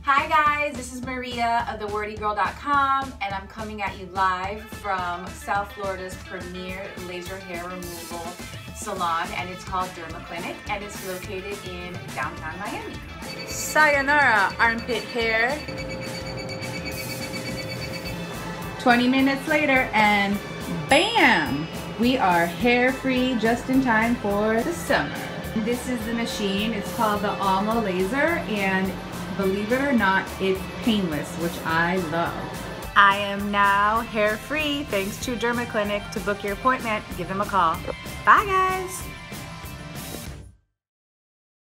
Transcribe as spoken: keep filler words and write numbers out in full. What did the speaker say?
Hi guys, this is Maria of the wordy girl dot com, and I'm coming at you live from South Florida's premier laser hair removal salon, and it's called DermaClinic, and it's located in downtown Miami. Sayonara armpit hair. twenty minutes later and bam! We are hair free just in time for the summer. This is the machine. It's called the Alma laser, and believe it or not, it's painless, which I love. I am now hair free thanks to DermaClinic. To book your appointment, give them a call. Bye guys!